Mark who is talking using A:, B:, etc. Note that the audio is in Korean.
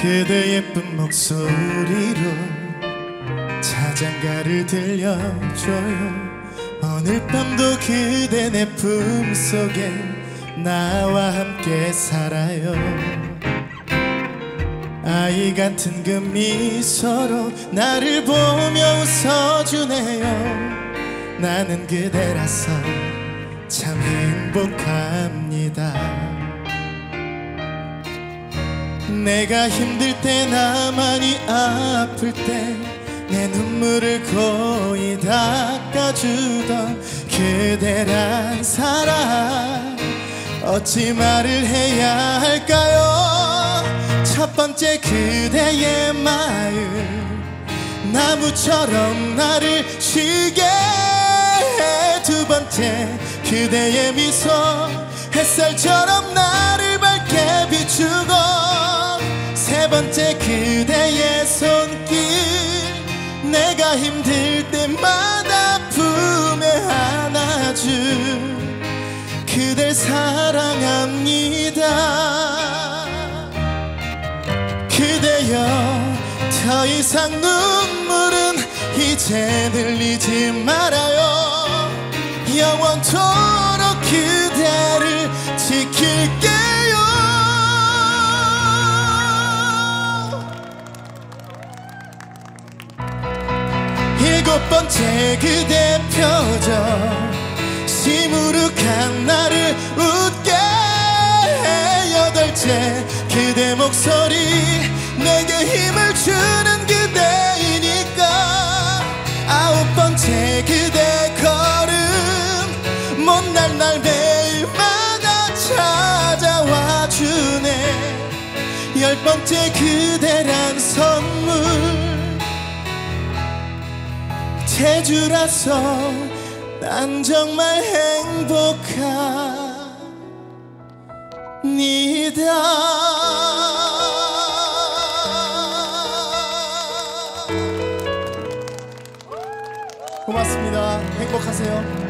A: 그대 예쁜 목소리로 자장가를 들려줘요. 오늘 밤도 그대 내 품속에 나와 함께 살아요. 아이 같은 그 미소로 나를 보며 웃어주네요. 나는 그대라서 참 행복합니다. 내가 힘들 때 나만이 아플 때 내 눈물을 고이 닦아주던 그대란 사람 어찌 말을 해야 할까요? 첫 번째 그대의 마음 나무처럼 나를 쉬게 해. 두 번째 그대의 미소 햇살처럼 나를 밝게 비추고 세 번째 그대의 손길 내가 힘들 때마다 품에 안아준 그댈 사랑합니다. 그대여 더 이상 눈물은 이제 흘리지 말아요. 영원토록 그대를 지킬게요. 일곱 번째 그대 표정 시무룩한 나를 웃게 해. 여덟째 그대 목소리 내게 힘을 주는 그대이니까. 아홉 번째 그대 걸음 못날 날 매일마다 찾아와 주네. 열 번째 그대란 선물 제주라서 난 정말 행복합니다. 고맙습니다. 행복하세요.